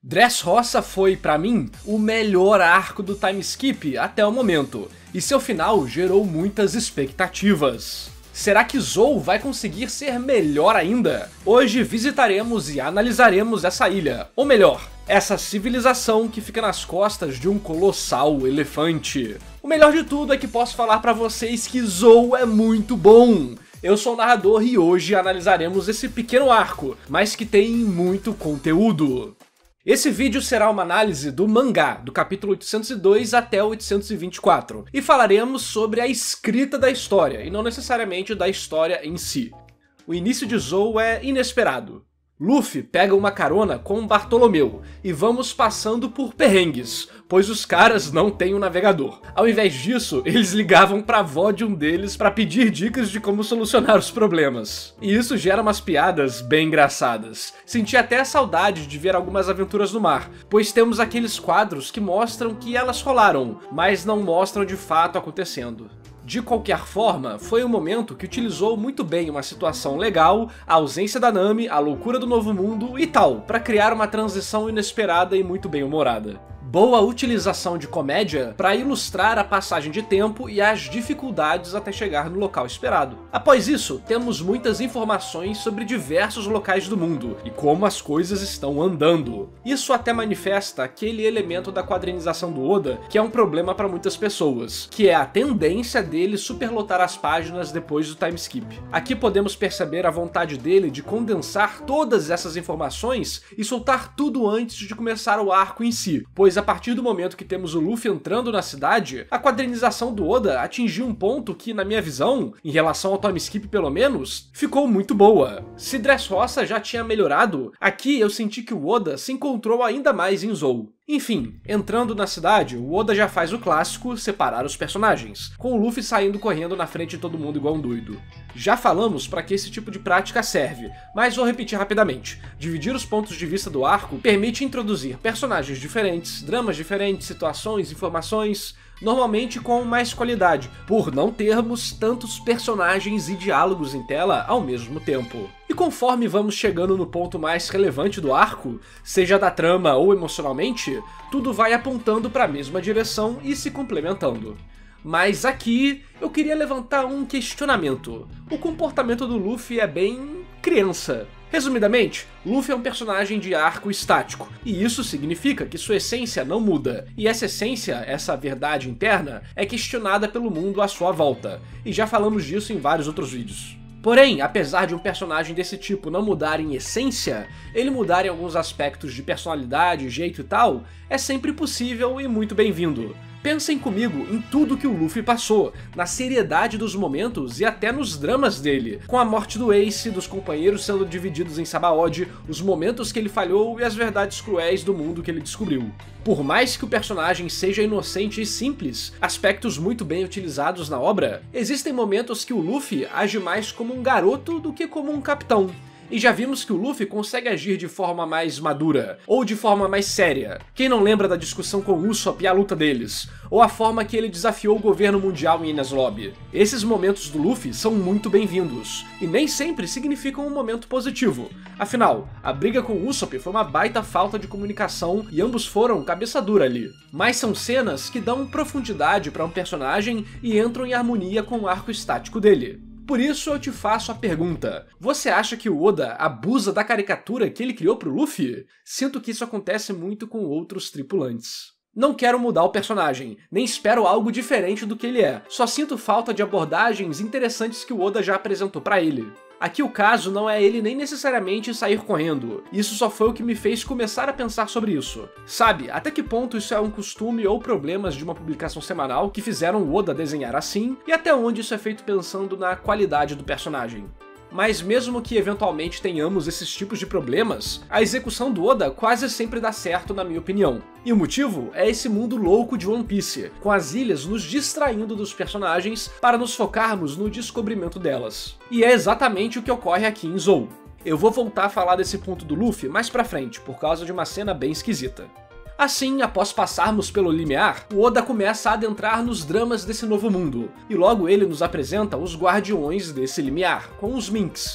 Dressrosa foi, pra mim, o melhor arco do time skip até o momento, e seu final gerou muitas expectativas. Será que Zou vai conseguir ser melhor ainda? Hoje visitaremos e analisaremos essa ilha, ou melhor, essa civilização que fica nas costas de um colossal elefante. O melhor de tudo é que posso falar pra vocês que Zou é muito bom. Eu sou o narrador e hoje analisaremos esse pequeno arco, mas que tem muito conteúdo. Esse vídeo será uma análise do mangá, do capítulo 802 até o 824, e falaremos sobre a escrita da história, e não necessariamente da história em si. O início de Zou é inesperado. Luffy pega uma carona com Bartolomeu, e vamos passando por perrengues, pois os caras não têm um navegador. Ao invés disso, eles ligavam pra avó de um deles pra pedir dicas de como solucionar os problemas. E isso gera umas piadas bem engraçadas. Senti até a saudade de ver algumas aventuras no mar, pois temos aqueles quadros que mostram que elas rolaram, mas não mostram de fato acontecendo. De qualquer forma, foi um momento que utilizou muito bem uma situação legal, a ausência da Nami, a loucura do novo mundo e tal, para criar uma transição inesperada e muito bem humorada. Boa utilização de comédia para ilustrar a passagem de tempo e as dificuldades até chegar no local esperado. Após isso, temos muitas informações sobre diversos locais do mundo e como as coisas estão andando. Isso até manifesta aquele elemento da quadrinização do Oda que é um problema para muitas pessoas, que é a tendência dele superlotar as páginas depois do time skip. Aqui podemos perceber a vontade dele de condensar todas essas informações e soltar tudo antes de começar o arco em si, pois a partir do momento que temos o Luffy entrando na cidade, a quadrinização do Oda atingiu um ponto que, na minha visão, em relação ao time skip pelo menos, ficou muito boa. Se Dressrosa já tinha melhorado, aqui eu senti que o Oda se encontrou ainda mais em Zou. Enfim, entrando na cidade, o Oda já faz o clássico separar os personagens, com o Luffy saindo correndo na frente de todo mundo igual um doido. Já falamos para que esse tipo de prática serve, mas vou repetir rapidamente. Dividir os pontos de vista do arco permite introduzir personagens diferentes, dramas diferentes, situações, informações, normalmente com mais qualidade, por não termos tantos personagens e diálogos em tela ao mesmo tempo. E conforme vamos chegando no ponto mais relevante do arco, seja da trama ou emocionalmente, tudo vai apontando para a mesma direção e se complementando. Mas aqui eu queria levantar um questionamento. O comportamento do Luffy é bem criança. Resumidamente, Luffy é um personagem de arco estático, e isso significa que sua essência não muda, e essa essência, essa verdade interna, é questionada pelo mundo à sua volta, e já falamos disso em vários outros vídeos. Porém, apesar de um personagem desse tipo não mudar em essência, ele mudar em alguns aspectos de personalidade, jeito e tal, é sempre possível e muito bem-vindo. Pensem comigo em tudo que o Luffy passou, na seriedade dos momentos e até nos dramas dele, com a morte do Ace, dos companheiros sendo divididos em Sabaody, os momentos que ele falhou e as verdades cruéis do mundo que ele descobriu. Por mais que o personagem seja inocente e simples, aspectos muito bem utilizados na obra, existem momentos que o Luffy age mais como um garoto do que como um capitão. E já vimos que o Luffy consegue agir de forma mais madura, ou de forma mais séria. Quem não lembra da discussão com o Usopp e a luta deles? Ou a forma que ele desafiou o governo mundial em Enies Lobby? Esses momentos do Luffy são muito bem-vindos, e nem sempre significam um momento positivo. Afinal, a briga com o Usopp foi uma baita falta de comunicação e ambos foram cabeça dura ali. Mas são cenas que dão profundidade para um personagem e entram em harmonia com o arco estático dele. Por isso eu te faço a pergunta, você acha que o Oda abusa da caricatura que ele criou pro Luffy? Sinto que isso acontece muito com outros tripulantes. Não quero mudar o personagem, nem espero algo diferente do que ele é, só sinto falta de abordagens interessantes que o Oda já apresentou pra ele. Aqui o caso não é ele nem necessariamente sair correndo, isso só foi o que me fez começar a pensar sobre isso. Sabe, até que ponto isso é um costume ou problemas de uma publicação semanal que fizeram o Oda desenhar assim, e até onde isso é feito pensando na qualidade do personagem. Mas mesmo que eventualmente tenhamos esses tipos de problemas, a execução do Oda quase sempre dá certo na minha opinião. E o motivo é esse mundo louco de One Piece, com as ilhas nos distraindo dos personagens para nos focarmos no descobrimento delas. E é exatamente o que ocorre aqui em Zou. Eu vou voltar a falar desse ponto do Luffy mais pra frente, por causa de uma cena bem esquisita. Assim, após passarmos pelo limiar, o Oda começa a adentrar nos dramas desse novo mundo, e logo ele nos apresenta os guardiões desse limiar, com os Minks.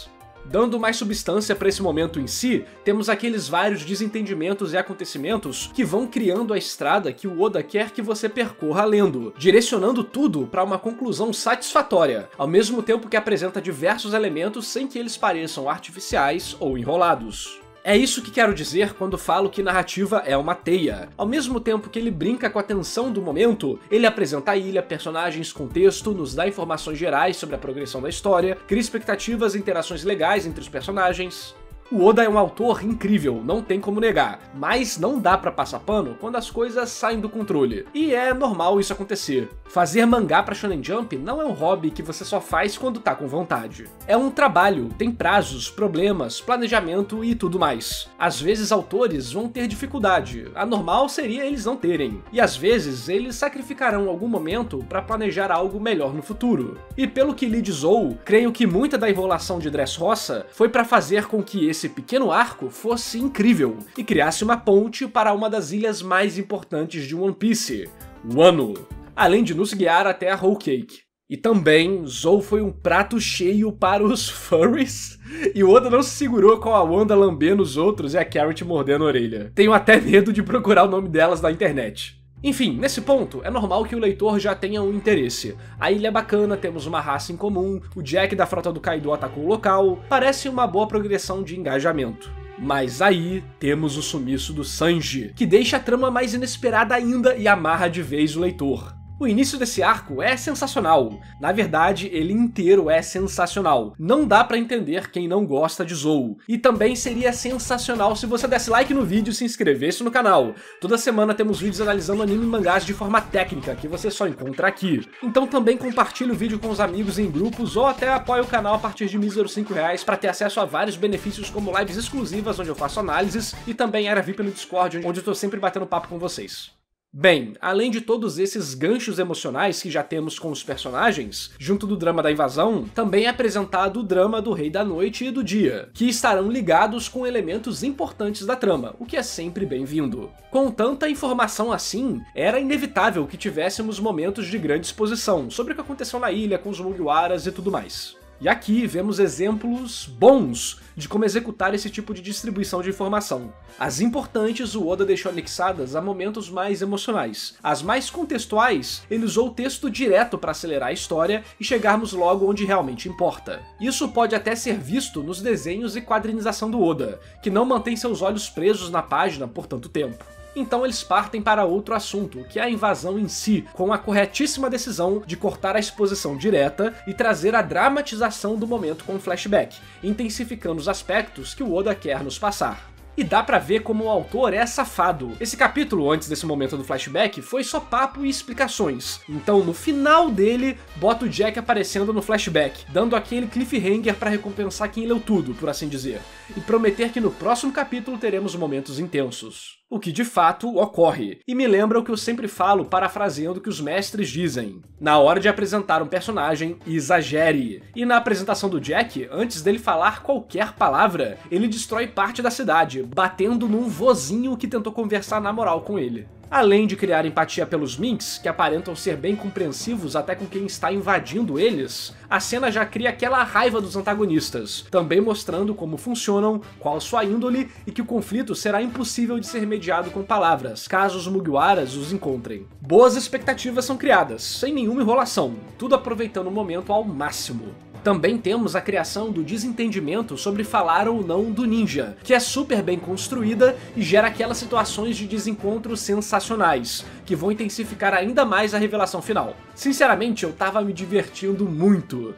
Dando mais substância para esse momento em si, temos aqueles vários desentendimentos e acontecimentos que vão criando a estrada que o Oda quer que você percorra lendo, direcionando tudo para uma conclusão satisfatória, ao mesmo tempo que apresenta diversos elementos sem que eles pareçam artificiais ou enrolados. É isso que quero dizer quando falo que narrativa é uma teia. Ao mesmo tempo que ele brinca com a tensão do momento, ele apresenta a ilha, personagens, contexto, nos dá informações gerais sobre a progressão da história, cria expectativas e interações legais entre os personagens. O Oda é um autor incrível, não tem como negar, mas não dá pra passar pano quando as coisas saem do controle. E é normal isso acontecer. Fazer mangá pra Shonen Jump não é um hobby que você só faz quando tá com vontade. É um trabalho, tem prazos, problemas, planejamento e tudo mais. Às vezes autores vão ter dificuldade, a normal seria eles não terem. E às vezes eles sacrificarão algum momento pra planejar algo melhor no futuro. E pelo que li de Zou, creio que muita da enrolação de Dressrosa foi pra fazer com que esse pequeno arco fosse incrível e criasse uma ponte para uma das ilhas mais importantes de One Piece, Wano, além de nos guiar até a Whole Cake. E também, Zou foi um prato cheio para os furries, e o Oda não se segurou com a Wanda lambendo os outros e a Carrot mordendo a orelha. Tenho até medo de procurar o nome delas na internet. Enfim, nesse ponto, é normal que o leitor já tenha um interesse. A ilha é bacana, temos uma raça em comum, o Jack da frota do Kaido atacou o local, parece uma boa progressão de engajamento. Mas aí temos o sumiço do Sanji, que deixa a trama mais inesperada ainda e amarra de vez o leitor. O início desse arco é sensacional. Na verdade, ele inteiro é sensacional. Não dá pra entender quem não gosta de Zou. E também seria sensacional se você desse like no vídeo e se inscrevesse no canal. Toda semana temos vídeos analisando anime e mangás de forma técnica, que você só encontra aqui. Então também compartilhe o vídeo com os amigos em grupos ou até apoie o canal a partir de míseros R$5 para ter acesso a vários benefícios como lives exclusivas onde eu faço análises e também era VIP no Discord, onde eu tô sempre batendo papo com vocês. Bem, além de todos esses ganchos emocionais que já temos com os personagens, junto do drama da invasão, também é apresentado o drama do Rei da Noite e do Dia, que estarão ligados com elementos importantes da trama, o que é sempre bem-vindo. Com tanta informação assim, era inevitável que tivéssemos momentos de grande exposição sobre o que aconteceu na ilha, com os Mugiwaras e tudo mais. E aqui vemos exemplos bons de como executar esse tipo de distribuição de informação. As importantes o Oda deixou anexadas a momentos mais emocionais. As mais contextuais, ele usou o texto direto para acelerar a história e chegarmos logo onde realmente importa. Isso pode até ser visto nos desenhos e quadrinização do Oda, que não mantém seus olhos presos na página por tanto tempo. Então eles partem para outro assunto, que é a invasão em si, com a corretíssima decisão de cortar a exposição direta e trazer a dramatização do momento com flashback, intensificando os aspectos que o Oda quer nos passar. E dá pra ver como o autor é safado. Esse capítulo, antes desse momento do flashback, foi só papo e explicações. Então, no final dele, bota o Jack aparecendo no flashback, dando aquele cliffhanger pra recompensar quem leu tudo, por assim dizer, e prometer que no próximo capítulo teremos momentos intensos. O que de fato ocorre, e me lembra o que eu sempre falo parafraseando o que os mestres dizem. Na hora de apresentar um personagem, exagere. E na apresentação do Jack, antes dele falar qualquer palavra, ele destrói parte da cidade, batendo num vozinho que tentou conversar na moral com ele. Além de criar empatia pelos Minks, que aparentam ser bem compreensivos até com quem está invadindo eles, a cena já cria aquela raiva dos antagonistas, também mostrando como funcionam, qual sua índole e que o conflito será impossível de ser mediado com palavras, caso os Mugiwaras os encontrem. Boas expectativas são criadas, sem nenhuma enrolação, tudo aproveitando o momento ao máximo. Também temos a criação do desentendimento sobre falar ou não do ninja, que é super bem construída e gera aquelas situações de desencontro sensacionais, que vão intensificar ainda mais a revelação final. Sinceramente, eu tava me divertindo muito,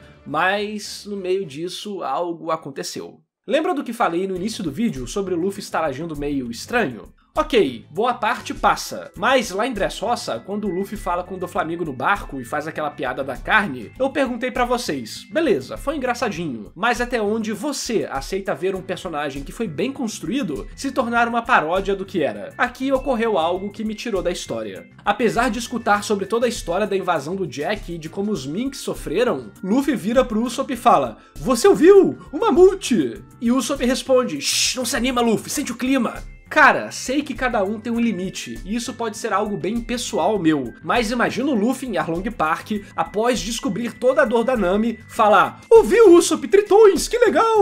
mas no meio disso algo aconteceu. Lembra do que falei no início do vídeo sobre o Luffy estar agindo meio estranho? Ok, boa parte passa, mas lá em Dressrosa, quando o Luffy fala com o Doflamingo no barco e faz aquela piada da carne, eu perguntei pra vocês, beleza, foi engraçadinho, mas até onde você aceita ver um personagem que foi bem construído se tornar uma paródia do que era? Aqui ocorreu algo que me tirou da história. Apesar de escutar sobre toda a história da invasão do Jack e de como os Minks sofreram, Luffy vira pro Usopp e fala, "Você ouviu? Um mamute!" E Usopp responde, "Shh, não se anima, Luffy, sente o clima!" Cara, sei que cada um tem um limite, e isso pode ser algo bem pessoal meu, mas imagina o Luffy em Arlong Park, após descobrir toda a dor da Nami, falar, "Ouviu, Usopp, tritões, que legal!"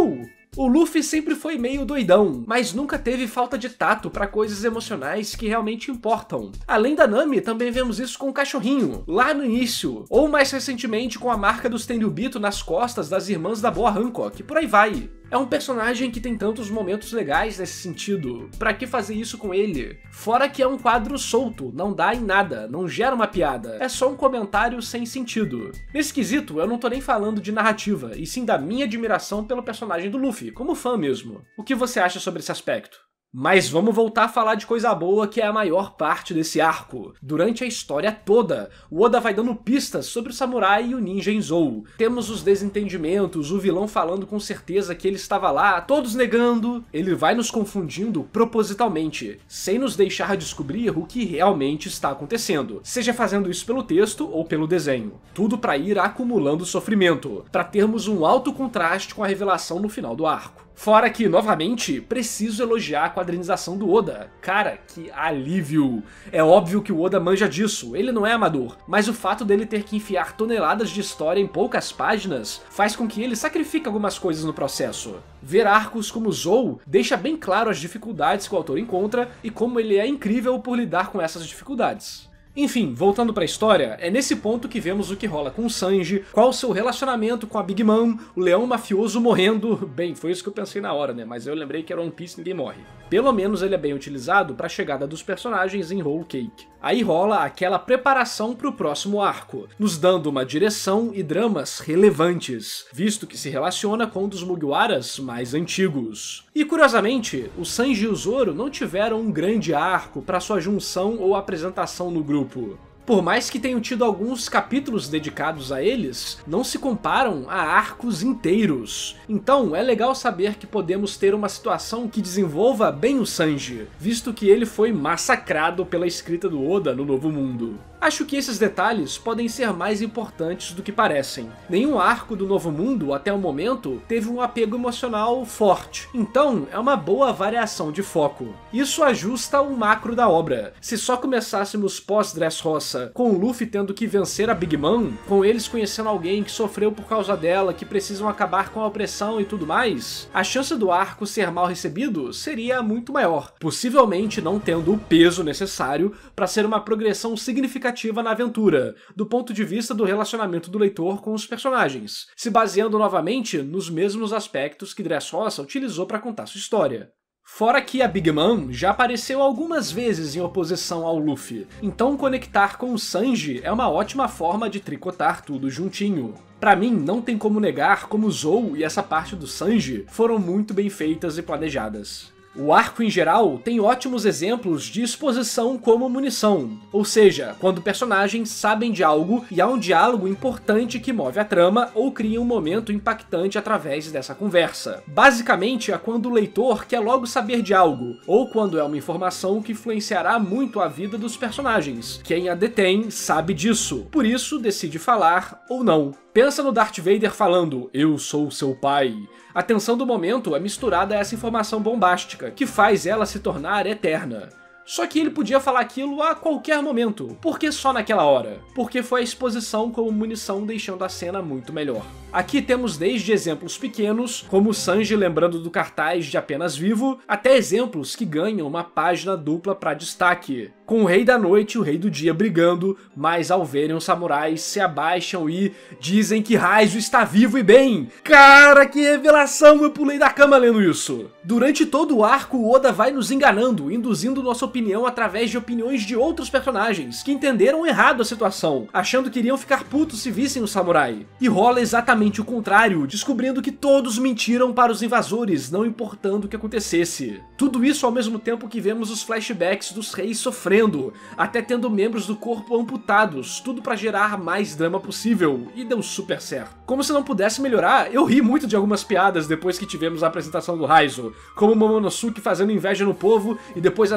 O Luffy sempre foi meio doidão, mas nunca teve falta de tato pra coisas emocionais que realmente importam. Além da Nami, também vemos isso com o cachorrinho, lá no início, ou mais recentemente com a marca dos Tenryubito nas costas das irmãs da boa Hancock, por aí vai. É um personagem que tem tantos momentos legais nesse sentido, pra que fazer isso com ele? Fora que é um quadro solto, não dá em nada, não gera uma piada, é só um comentário sem sentido. Nesse quesito, eu não tô nem falando de narrativa, e sim da minha admiração pelo personagem do Luffy, como fã mesmo. O que você acha sobre esse aspecto? Mas vamos voltar a falar de coisa boa, que é a maior parte desse arco. Durante a história toda, o Oda vai dando pistas sobre o samurai e o ninja em Zou. Temos os desentendimentos, o vilão falando com certeza que ele estava lá, todos negando. Ele vai nos confundindo propositalmente, sem nos deixar descobrir o que realmente está acontecendo, seja fazendo isso pelo texto ou pelo desenho. Tudo para ir acumulando sofrimento, para termos um alto contraste com a revelação no final do arco. Fora que, novamente, preciso elogiar a quadrinização do Oda. Cara, que alívio! É óbvio que o Oda manja disso, ele não é amador, mas o fato dele ter que enfiar toneladas de história em poucas páginas faz com que ele sacrifique algumas coisas no processo. Ver arcos como Zou deixa bem claro as dificuldades que o autor encontra e como ele é incrível por lidar com essas dificuldades. Enfim, voltando pra história, é nesse ponto que vemos o que rola com o Sanji, qual o seu relacionamento com a Big Mom, o leão mafioso morrendo. Bem, foi isso que eu pensei na hora, né? Mas eu lembrei que era One Piece e ninguém morre. Pelo menos ele é bem utilizado pra chegada dos personagens em Whole Cake. Aí rola aquela preparação pro próximo arco, nos dando uma direção e dramas relevantes, visto que se relaciona com um dos Mugiwaras mais antigos. E curiosamente, o Sanji e o Zoro não tiveram um grande arco para sua junção ou apresentação no grupo. Por mais que tenham tido alguns capítulos dedicados a eles, não se comparam a arcos inteiros. Então é legal saber que podemos ter uma situação que desenvolva bem o Sanji, visto que ele foi massacrado pela escrita do Oda no Novo Mundo. Acho que esses detalhes podem ser mais importantes do que parecem. Nenhum arco do Novo Mundo, até o momento, teve um apego emocional forte, então é uma boa variação de foco. Isso ajusta o macro da obra. Se só começássemos pós-Dressrosa, com o Luffy tendo que vencer a Big Mom, com eles conhecendo alguém que sofreu por causa dela, que precisam acabar com a opressão e tudo mais, a chance do arco ser mal recebido seria muito maior, possivelmente não tendo o peso necessário para ser uma progressão significativa na aventura, do ponto de vista do relacionamento do leitor com os personagens, se baseando novamente nos mesmos aspectos que Dressrosa utilizou para contar sua história. Fora que a Big Mom já apareceu algumas vezes em oposição ao Luffy, então conectar com o Sanji é uma ótima forma de tricotar tudo juntinho. Pra mim, não tem como negar como Zou e essa parte do Sanji foram muito bem feitas e planejadas. O arco em geral tem ótimos exemplos de exposição como munição, ou seja, quando personagens sabem de algo e há um diálogo importante que move a trama ou cria um momento impactante através dessa conversa. Basicamente é quando o leitor quer logo saber de algo, ou quando é uma informação que influenciará muito a vida dos personagens. Quem a detém sabe disso, por isso decide falar ou não. Pensa no Darth Vader falando, "Eu sou seu pai". A tensão do momento é misturada a essa informação bombástica, que faz ela se tornar eterna. Só que ele podia falar aquilo a qualquer momento. Por que só naquela hora? Porque foi a exposição como munição deixando a cena muito melhor. Aqui temos desde exemplos pequenos, como o Sanji lembrando do cartaz de Apenas Vivo, até exemplos que ganham uma página dupla para destaque, com o Rei da Noite e o Rei do Dia brigando, mas ao verem os samurais se abaixam e dizem que Raizo está vivo e bem. Cara, que revelação! Eu pulei da cama lendo isso! Durante todo o arco, o Oda vai nos enganando, induzindo nossa opinião através de opiniões de outros personagens, que entenderam errado a situação, achando que iriam ficar putos se vissem o samurai. E rola exatamente o contrário, descobrindo que todos mentiram para os invasores, não importando o que acontecesse. Tudo isso ao mesmo tempo que vemos os flashbacks dos reis sofrendo, até tendo membros do corpo amputados, tudo para gerar mais drama possível, e deu super certo. Como se não pudesse melhorar, eu ri muito de algumas piadas depois que tivemos a apresentação do Raizo, como o Momonosuke fazendo inveja no povo e depois a Nami descobrindo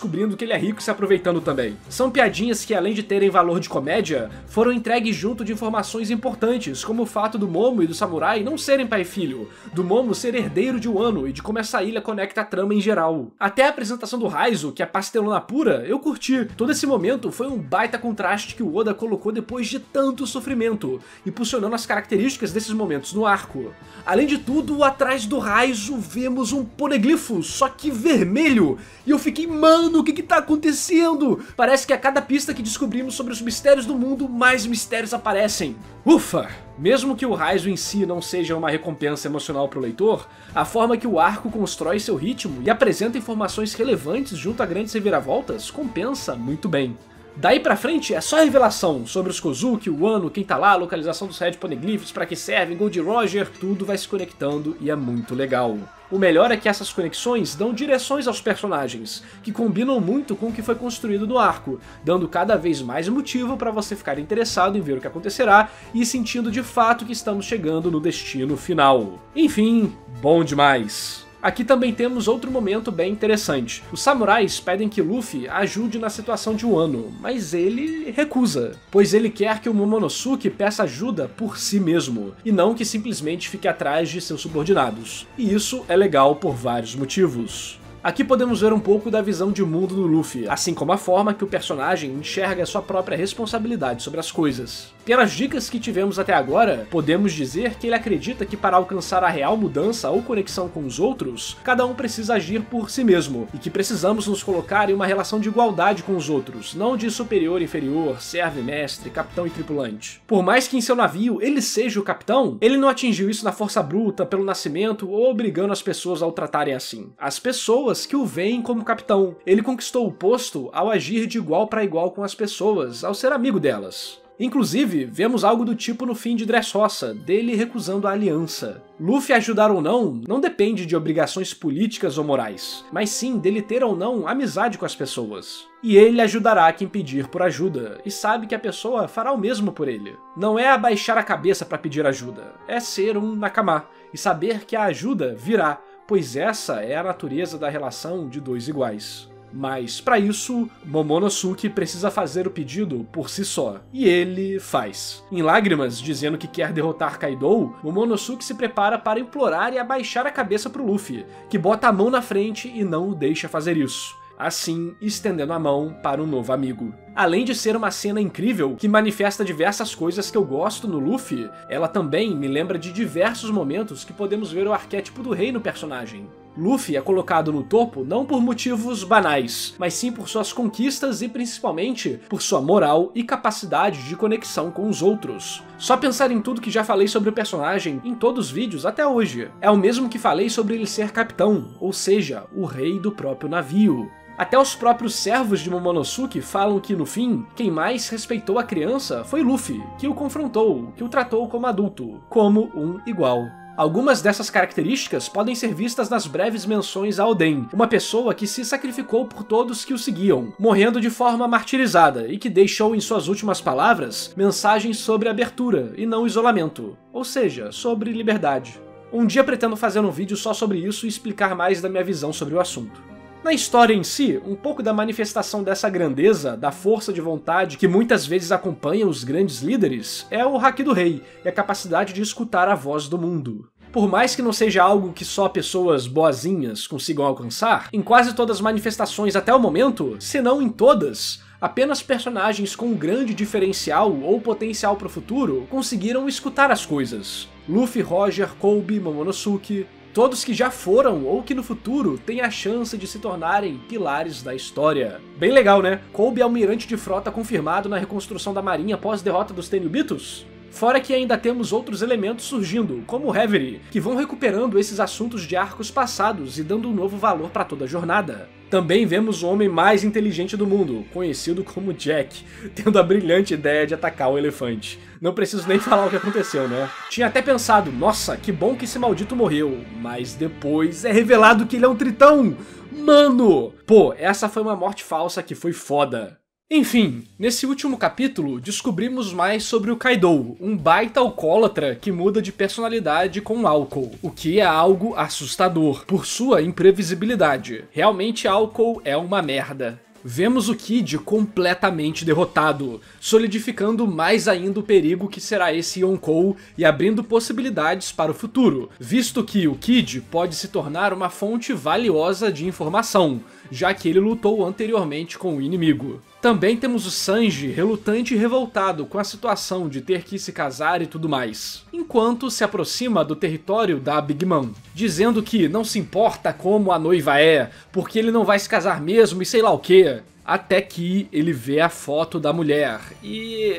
descobrindo que ele é rico e se aproveitando também. São piadinhas que, além de terem valor de comédia, foram entregues junto de informações importantes, como o fato do Momo e do Samurai não serem pai e filho, do Momo ser herdeiro de Wano e de como essa ilha conecta a trama em geral. Até a apresentação do Raizo, que é pastelona pura, eu curti. Todo esse momento foi um baita contraste que o Oda colocou depois de tanto sofrimento, impulsionando as características desses momentos no arco. Além de tudo, atrás do Raizo vemos um poneglifo, só que vermelho, e eu fiquei, mano, o que tá acontecendo? Parece que a cada pista que descobrimos sobre os mistérios do mundo, mais mistérios aparecem. Ufa! Mesmo que o Raizo em si não seja uma recompensa emocional pro leitor, a forma que o arco constrói seu ritmo e apresenta informações relevantes junto a grandes reviravoltas compensa muito bem. Daí pra frente é só revelação sobre os Kozuki, o Wano, quem tá lá, a localização dos Red Poneglyphs, pra que servem, Gold Roger, tudo vai se conectando e é muito legal. O melhor é que essas conexões dão direções aos personagens, que combinam muito com o que foi construído no arco, dando cada vez mais motivo para você ficar interessado em ver o que acontecerá e sentindo de fato que estamos chegando no destino final. Enfim, bom demais! Aqui também temos outro momento bem interessante. Os samurais pedem que Luffy ajude na situação de Wano, mas ele recusa, pois ele quer que o Momonosuke peça ajuda por si mesmo, e não que simplesmente fique atrás de seus subordinados. E isso é legal por vários motivos. Aqui podemos ver um pouco da visão de mundo do Luffy, assim como a forma que o personagem enxerga a sua própria responsabilidade sobre as coisas. Pelas dicas que tivemos até agora, podemos dizer que ele acredita que para alcançar a real mudança ou conexão com os outros, cada um precisa agir por si mesmo, e que precisamos nos colocar em uma relação de igualdade com os outros, não de superior e inferior, servo e mestre, capitão e tripulante. Por mais que em seu navio ele seja o capitão, ele não atingiu isso na força bruta, pelo nascimento ou obrigando as pessoas a o tratarem assim. As pessoas que o veem como capitão. Ele conquistou o posto ao agir de igual para igual com as pessoas, ao ser amigo delas. Inclusive, vemos algo do tipo no fim de Dressrosa, dele recusando a aliança. Luffy ajudar ou não depende de obrigações políticas ou morais, mas sim dele ter ou não amizade com as pessoas. E ele ajudará quem pedir por ajuda, e sabe que a pessoa fará o mesmo por ele. Não é abaixar a cabeça para pedir ajuda, é ser um Nakama, e saber que a ajuda virá, pois essa é a natureza da relação de dois iguais. Mas, para isso, Momonosuke precisa fazer o pedido por si só, e ele faz. Em lágrimas, dizendo que quer derrotar Kaido, Momonosuke se prepara para implorar e abaixar a cabeça pro Luffy, que bota a mão na frente e não o deixa fazer isso. Assim, estendendo a mão para um novo amigo. Além de ser uma cena incrível, que manifesta diversas coisas que eu gosto no Luffy, ela também me lembra de diversos momentos que podemos ver o arquétipo do rei no personagem. Luffy é colocado no topo não por motivos banais, mas sim por suas conquistas e principalmente por sua moral e capacidade de conexão com os outros. Só pensar em tudo que já falei sobre o personagem em todos os vídeos até hoje. É o mesmo que falei sobre ele ser capitão, ou seja, o rei do próprio navio. Até os próprios servos de Momonosuke falam que, no fim, quem mais respeitou a criança foi Luffy, que o confrontou, que o tratou como adulto, como um igual. Algumas dessas características podem ser vistas nas breves menções a Oden, uma pessoa que se sacrificou por todos que o seguiam, morrendo de forma martirizada e que deixou em suas últimas palavras mensagens sobre abertura e não isolamento, ou seja, sobre liberdade. Um dia pretendo fazer um vídeo só sobre isso e explicar mais da minha visão sobre o assunto. Na história em si, um pouco da manifestação dessa grandeza, da força de vontade que muitas vezes acompanha os grandes líderes, é o Haki do Rei e a capacidade de escutar a voz do mundo. Por mais que não seja algo que só pessoas boazinhas consigam alcançar, em quase todas as manifestações até o momento, se não em todas, apenas personagens com um grande diferencial ou potencial para o futuro conseguiram escutar as coisas. Luffy, Roger, Kobe, Momonosuke... todos que já foram ou que no futuro têm a chance de se tornarem pilares da história. Bem legal, né? Kobe é almirante de frota confirmado na reconstrução da marinha após a derrota dos Tenryubitos. Fora que ainda temos outros elementos surgindo, como o Reverie, que vão recuperando esses assuntos de arcos passados e dando um novo valor para toda a jornada. Também vemos o homem mais inteligente do mundo, conhecido como Jack, tendo a brilhante ideia de atacar o elefante. Não preciso nem falar o que aconteceu, né? Tinha até pensado, nossa, que bom que esse maldito morreu, mas depois é revelado que ele é um tritão! Mano! Pô, essa foi uma morte falsa que foi foda. Enfim, nesse último capítulo, descobrimos mais sobre o Kaido, um baita alcoólatra que muda de personalidade com álcool, o que é algo assustador, por sua imprevisibilidade. Realmente álcool é uma merda. Vemos o Kid completamente derrotado, solidificando mais ainda o perigo que será esse Yonkou e abrindo possibilidades para o futuro, visto que o Kid pode se tornar uma fonte valiosa de informação, já que ele lutou anteriormente com o inimigo. Também temos o Sanji relutante e revoltado com a situação de ter que se casar e tudo mais, enquanto se aproxima do território da Big Mom, dizendo que não se importa como a noiva é, porque ele não vai se casar mesmo e sei lá o que, até que ele vê a foto da mulher e...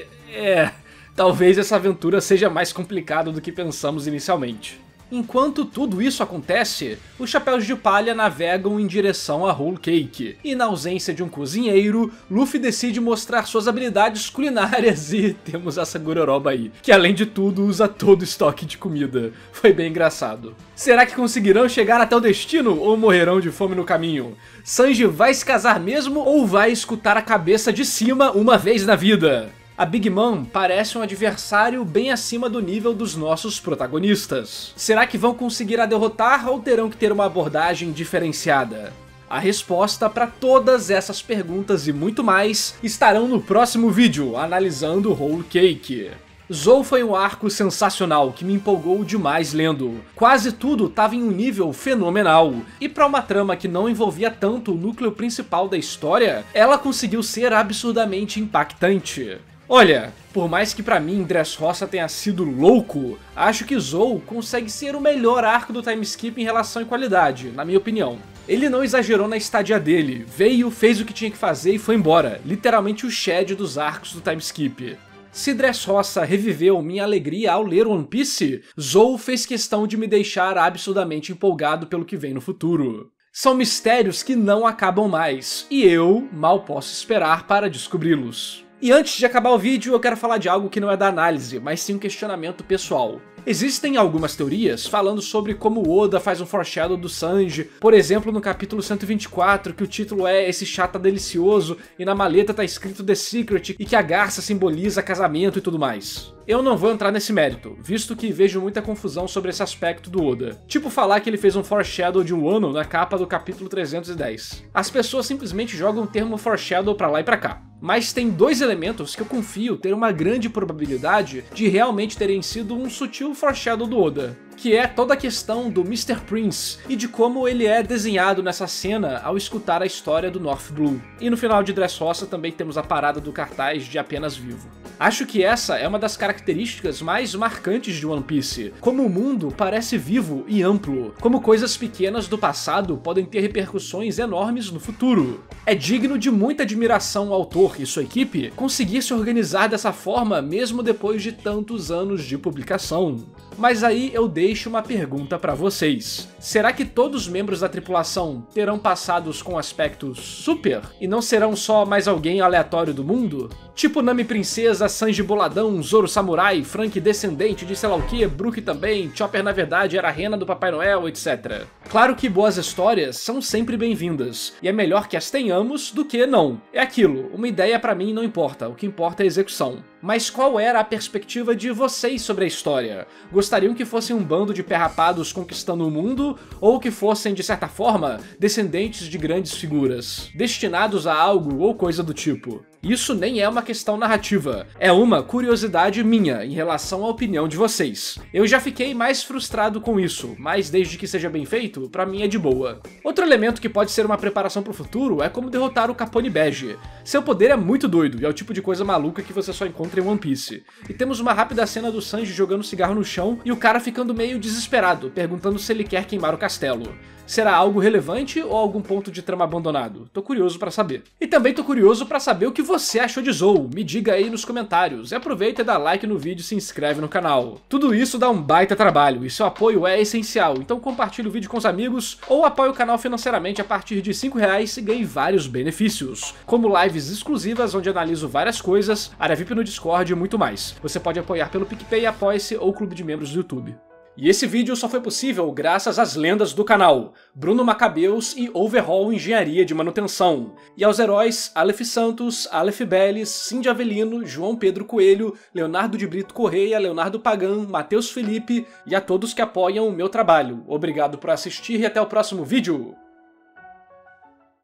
talvez essa aventura seja mais complicada do que pensamos inicialmente. Enquanto tudo isso acontece, os Chapéus de Palha navegam em direção a Whole Cake, e na ausência de um cozinheiro, Luffy decide mostrar suas habilidades culinárias e temos essa gororoba aí, que além de tudo usa todo o estoque de comida. Foi bem engraçado. Será que conseguirão chegar até o destino ou morrerão de fome no caminho? Sanji vai se casar mesmo ou vai escutar a cabeça de cima uma vez na vida? A Big Mom parece um adversário bem acima do nível dos nossos protagonistas. Será que vão conseguir a derrotar ou terão que ter uma abordagem diferenciada? A resposta para todas essas perguntas e muito mais estarão no próximo vídeo, analisando Whole Cake. Zou foi um arco sensacional que me empolgou demais lendo. Quase tudo estava em um nível fenomenal, e para uma trama que não envolvia tanto o núcleo principal da história, ela conseguiu ser absurdamente impactante. Olha, por mais que pra mim Dressrosa tenha sido louco, acho que Zou consegue ser o melhor arco do time skip em relação à qualidade, na minha opinião. Ele não exagerou na estadia dele, veio, fez o que tinha que fazer e foi embora, literalmente o Shed dos arcos do time skip. Se Dressrosa reviveu minha alegria ao ler One Piece, Zou fez questão de me deixar absurdamente empolgado pelo que vem no futuro. São mistérios que não acabam mais, e eu mal posso esperar para descobri-los. E antes de acabar o vídeo, eu quero falar de algo que não é da análise, mas sim um questionamento pessoal. Existem algumas teorias falando sobre como Oda faz um foreshadow do Sanji, por exemplo no capítulo 124, que o título é Esse Chá Tá Delicioso, e na maleta tá escrito The Secret, e que a garça simboliza casamento e tudo mais. Eu não vou entrar nesse mérito, visto que vejo muita confusão sobre esse aspecto do Oda. Tipo falar que ele fez um foreshadow de Wano na capa do capítulo 310. As pessoas simplesmente jogam o termo foreshadow pra lá e pra cá. Mas tem dois elementos que eu confio ter uma grande probabilidade de realmente terem sido um sutil foreshadow do Oda, que é toda a questão do Mr. Prince e de como ele é desenhado nessa cena ao escutar a história do North Blue. E no final de Dressrosa também temos a parada do cartaz de Apenas Vivo. Acho que essa é uma das características mais marcantes de One Piece, como o mundo parece vivo e amplo, como coisas pequenas do passado podem ter repercussões enormes no futuro. É digno de muita admiração ao autor e sua equipe conseguir se organizar dessa forma mesmo depois de tantos anos de publicação. Mas aí eu deixo uma pergunta pra vocês. Será que todos os membros da tripulação terão passados com aspectos super? E não serão só mais alguém aleatório do mundo? Tipo Nami Princesa, Sanji Boladão, Zoro Samurai, Frank descendente de sei lá o que, Brook também, Chopper na verdade era a rena do Papai Noel, etc. Claro que boas histórias são sempre bem-vindas, e é melhor que as tenhamos do que não. É aquilo, uma ideia pra mim não importa, o que importa é a execução. Mas qual era a perspectiva de vocês sobre a história? Gostariam que fossem um bando de perrapados conquistando o mundo, ou que fossem, de certa forma, descendentes de grandes figuras, destinados a algo ou coisa do tipo? Isso nem é uma questão narrativa, é uma curiosidade minha em relação à opinião de vocês. Eu já fiquei mais frustrado com isso, mas desde que seja bem feito, pra mim é de boa. Outro elemento que pode ser uma preparação pro futuro é como derrotar o Capone Bege. Seu poder é muito doido e é o tipo de coisa maluca que você só encontra em One Piece. E temos uma rápida cena do Sanji jogando cigarro no chão e o cara ficando meio desesperado, perguntando se ele quer queimar o castelo. Será algo relevante ou algum ponto de trama abandonado? Tô curioso pra saber. E também tô curioso pra saber o que você achou de Zou, me diga aí nos comentários. E aproveita e dá like no vídeo e se inscreve no canal. Tudo isso dá um baita trabalho e seu apoio é essencial, então compartilhe o vídeo com os amigos ou apoie o canal financeiramente a partir de R$5 e ganhe vários benefícios, como lives exclusivas onde analiso várias coisas, área VIP no Discord e muito mais. Você pode apoiar pelo PicPay, Apoia-se ou Clube de Membros do YouTube. E esse vídeo só foi possível graças às lendas do canal, Bruno Macabeus e Overhaul Engenharia de Manutenção, e aos heróis Aleph Santos, Aleph Beles, Cindy Avelino, João Pedro Coelho, Leonardo de Brito Correia, Leonardo Pagan, Matheus Felipe e a todos que apoiam o meu trabalho. Obrigado por assistir e até o próximo vídeo!